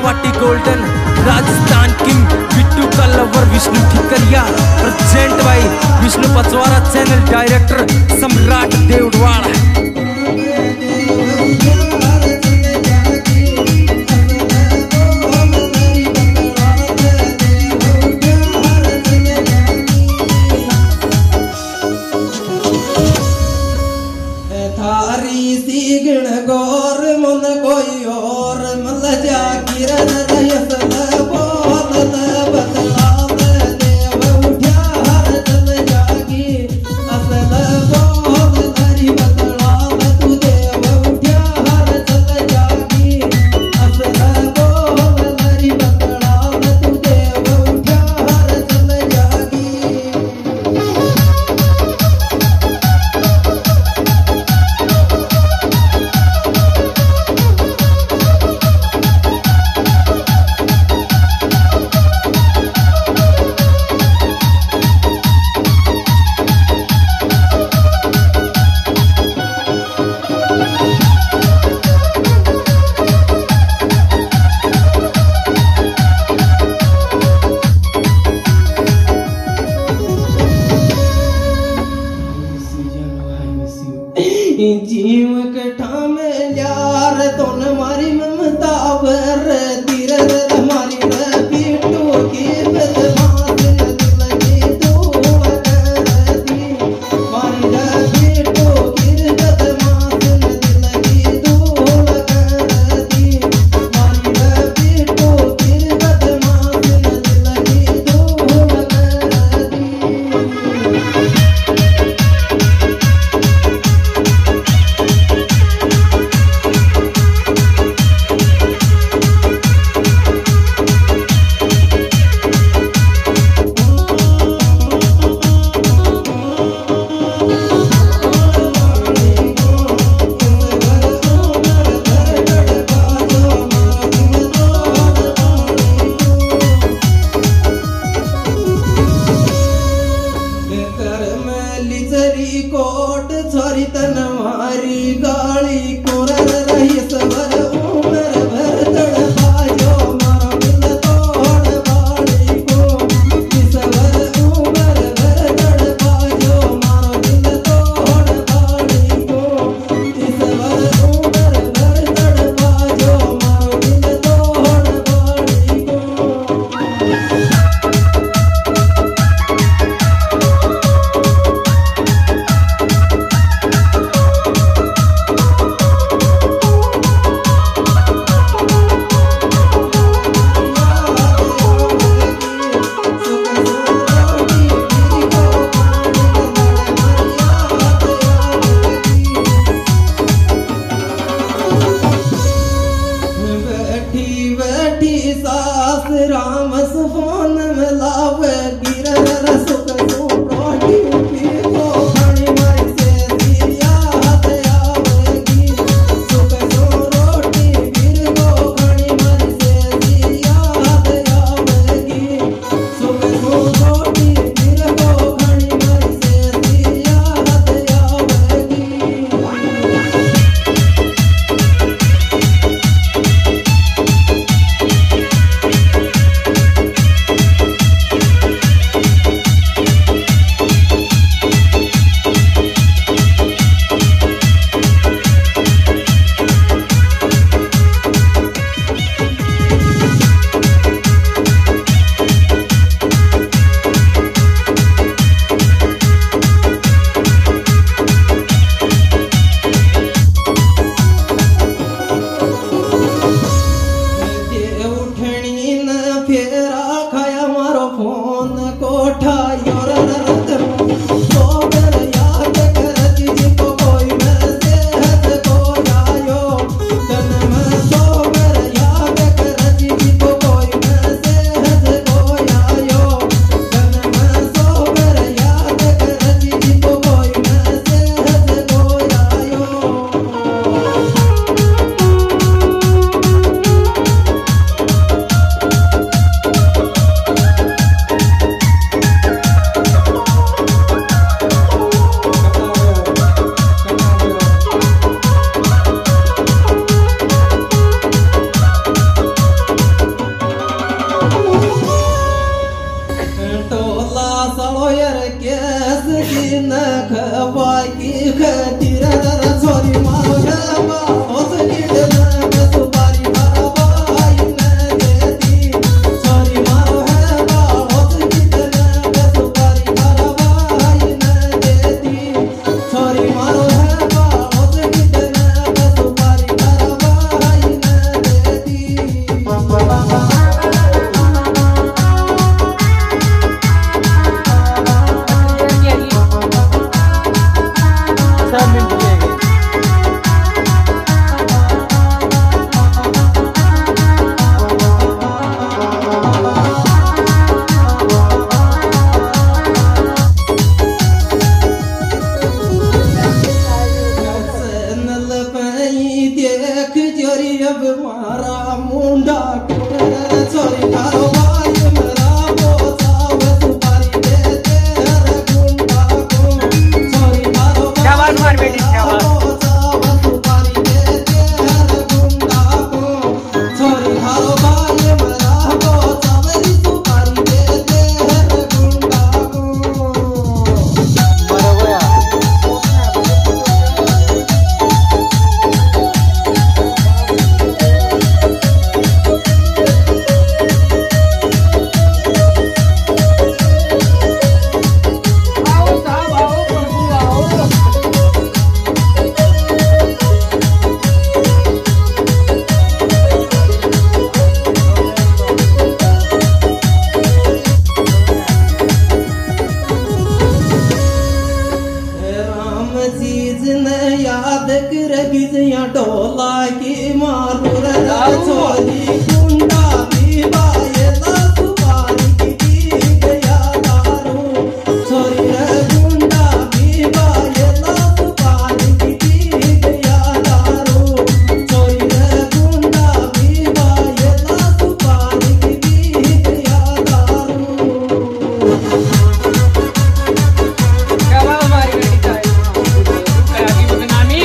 Guwahati golden, Rajasthan king, Bittu का lover Vishnu Thikariya, present by Vishnu Pachwara, channel director Samrat Devadwada. गौर मन कोई और मल जा किरण रयस बोल बदला देव उठ्या हर चल जागी असल बोल धरी बदला तू देव उठ्या हर चल जागी असल बोल धरी बदला तू देव उठ्या हर चल जागी। जीव कठा में यार तोन मारी ममता वर तीर हमारी पीटू की बदमाश दिल की धूल कर दी मारी पीटू की बदमाश दिल की धूल कर दी मारी पीटू की बदमाश दिल की धूल कर दी। कोट छोरी तन मारी गाली कोरर रही सवर उमर भर चढ़ बाजो मारो दिल तोड़ बाली को सवर उमर भर चढ़ बाजो मारो दिल तोड़ बाली को सवर उमर भर चढ़ बाजो मारो दिल तोड़ बाली को। सास राम फोन में लावे गिरन रसुक रोटी पीको खानी मारी से दिया हाथ आवेगी सुख सो रोटी गिरको खानी मारी से दिया हाथ आवेगी सुख सो रोटी गिरको खानी मारी से दिया हाथ आवेगी। मारा मुंडा कोर छोरी थारो भाई मरा बोचाव सुपारी दे तेरे गुंडा को छोरी थारो शाबाश मार बेटी शाबाश बोचाव सुपारी दे तेरे गुंडा को छोरी थारो भाई मरा बोचाव सुपारी दे तेरे गुंडा को चीज न याद कर गिजिया डोला की मारू छोरी गुंडा भी बायला सुपारी की गया दारू छोरी गुंडा भी बायला सुपारी की गया दारू छोरी गुंडा भी बायला सुपारी की गया दारू शाबाश मारी बेटी की बदनामी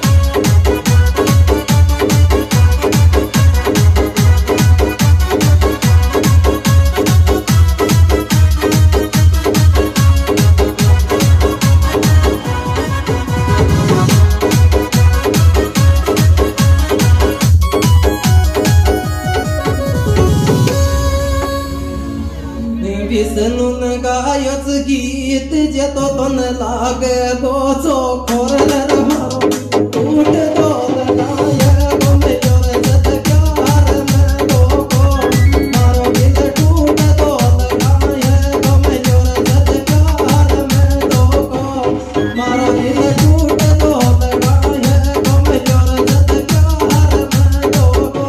विष्णु गायच गीत जेतो तन लागे बोचो खोरलर मारो टूट दो लगाय गोमे जोर जत प्यार में दोको मारो दिल टूट दो लगाय गोमे जोर जत प्यार में दोको मारो दिल टूट दो लगाय गोमे जोर जत प्यार में दोको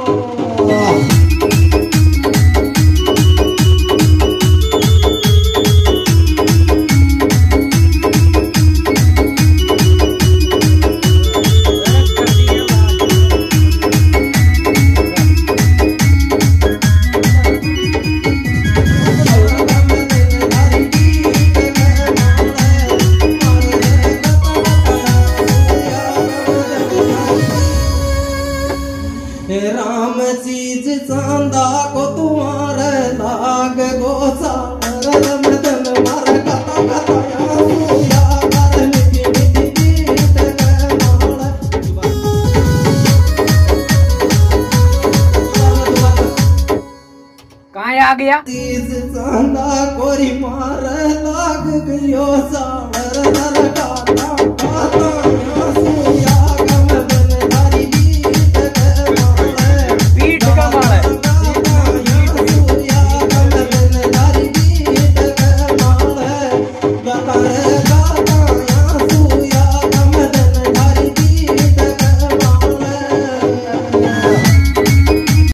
राम चीज चांदा को तुम्हारे लाग गोसा परल मदन मार कथा कथा या कर मिठी मिठी गीत के कहाँ आ गया चीज चांदा कोरी मार लाग गयो सा